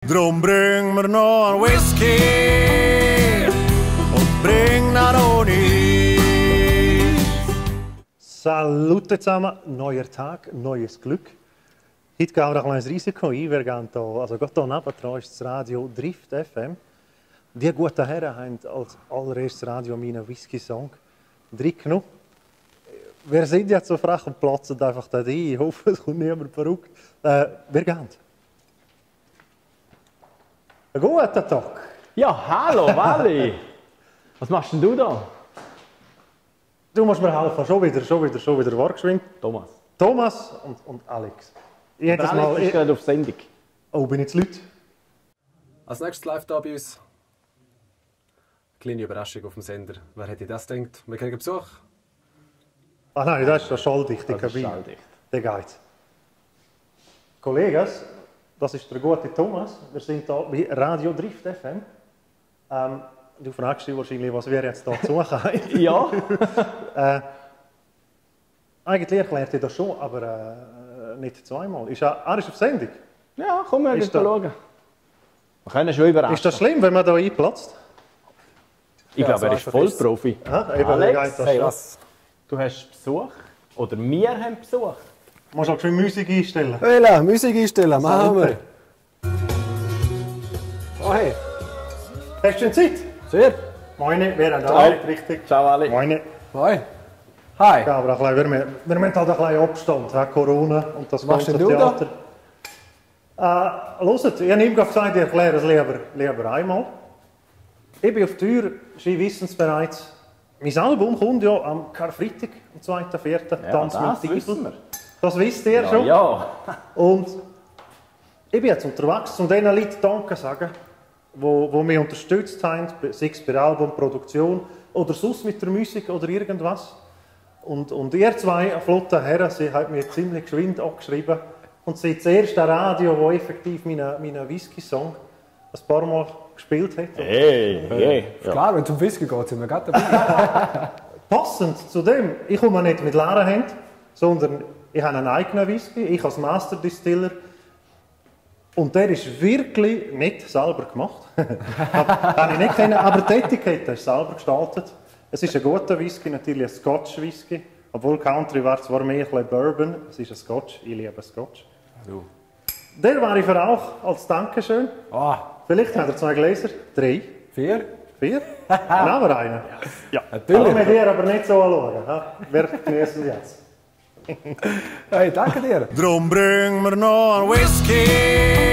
Drum bring mir noch ein Whisky und bring ihn ohne. Salute zusammen, neuer Tag, neues Glück. Heute gehen wir ein kleines Risiko ein. Wir gehen hier, also gerade hier nebendran ist das Radio Drift FM. Die guten Herren haben als allererstes Radio meinen Whisky-Song reingenommen. Wir sind jetzt so frech und platzen einfach da rein. Ich hoffe, es kommt niemand verrückt. Wir gehen. Einen guten Tag. Ja, hallo Wally! Was machst denn du da? Du musst mir helfen, schon wieder Wortgeschwind. Thomas und Alex. Alex ist gerade auf Sendung. Oh, bin ich zu laut? Als nächstes live da bei uns. Kleine Überraschung auf dem Sender. Wer hätte das gedacht? Wir kriegen Besuch. Ah nein, das ist ja schalldicht, die Kabine. Der geht. Kollegen, das ist der gute Thomas. Wir sind hier bei Radio Drift FM. Du fragst dich wahrscheinlich, was wir jetzt hier zu suchen haben. Ja. Eigentlich erklärt ihr das schon, aber nicht zweimal. Er ist auf Sendung. Ja, komm, wir schauen. Wir können schon überraschen. Ist das schlimm, wenn man hier einplatzt? Ich glaube, er ist Vollprofi. Alex, hey, was? Du hast Besuch? Oder wir haben Besuch? Du musst auch schon Musik einstellen. Voilà, Musik einstellen, machen wir. Oh hey. Hast du denn Zeit? Sehr. Moine, wir haben alle richtig. Ciao Ali. Moine. Moin. Hi. Ja, aber wir müssen halt ein bisschen Abstand, Corona und das Was ganze machst du Theater. Hört, ich habe ihm gesagt, ich erkläre es lieber einmal. Ich bin auf Tür, Sie wissen es bereits. Mein Album kommt ja am Karfreitag, am 2.4. Ja, Tanz das mit wissen Teufel. wir. Das wisst ihr schon. Ja. Und ich bin jetzt unterwegs, um diesen Leuten Danke zu sagen, die mich unterstützt haben, sei es bei der Albumproduktion oder sonst mit der Musik oder irgendwas. Und ihr zwei flotten Herren, sie haben mir ziemlich geschwind angeschrieben. Und seid das erste Radio, das effektiv meinen Whisky-Song ein paar Mal gespielt hat. Hey. Klar, wenn es um Whisky geht, sind wir gerade dabei. Passend zu dem, ich komme nicht mit leeren Händen, sondern ich habe einen eigenen Whisky, ich als Master Distiller. Und der ist wirklich nicht selber gemacht. Habe ich nicht kennen, aber die Etikette ist selber gestaltet. Es ist ein guter Whisky, natürlich ein Scotch Whisky. Obwohl Country war zwar mehr ein bisschen Bourbon, es ist ein Scotch, ich liebe Scotch. Der war ich für auch als Dankeschön. Oh. Vielleicht hat er 2 Gläser, 3, 4. 4. Aber einen. Ja, Natürlich. Ich mit dir aber nicht so anschauen. Wir genießen jetzt. Hey, danke dir. Drum bring mir noch ein Whisky